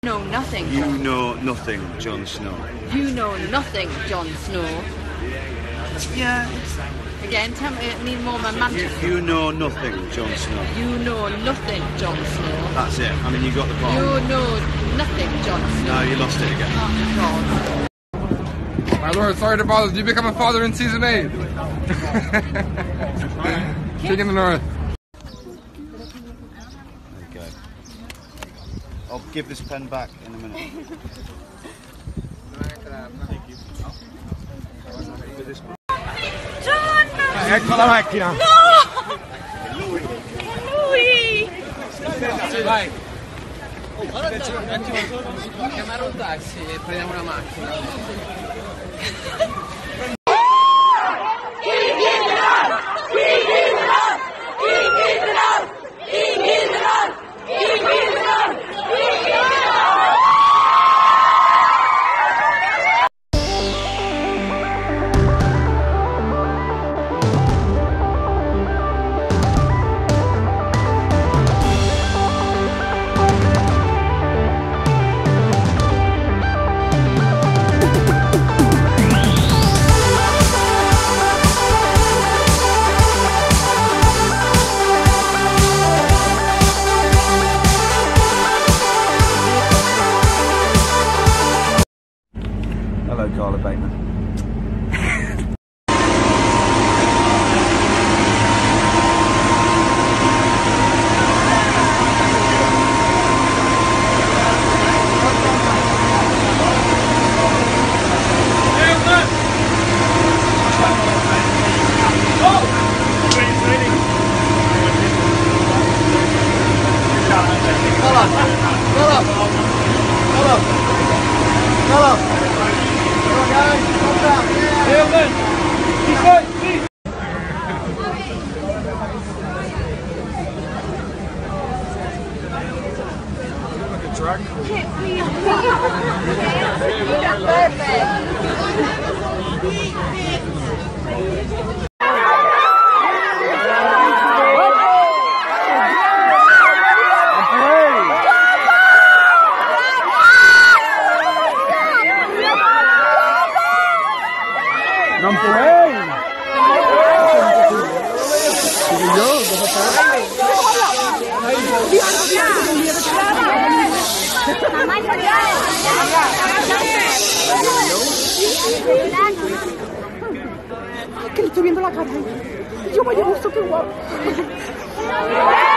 Know nothing. You know nothing, Jon Snow. You know nothing, Jon Snow. Yeah. Again, tell me, I need more momentum. You know nothing, Jon Snow. You know nothing, Jon Snow. That's it. I mean, you got the point. You know nothing, Jon Snow. No, you lost it again. Oh, God. My lord, sorry to bother. Did you become a father in season 8? King in the North. There you go. I'll give this pen back in a minute. Ecco la macchina! No! Lui! Vai! Chiamare un taxi e prendiamo una macchina. Hello, Carla Bateman. Non puoi! Que le estoy viendo la cara. Yo vaya gusto, qué guapo.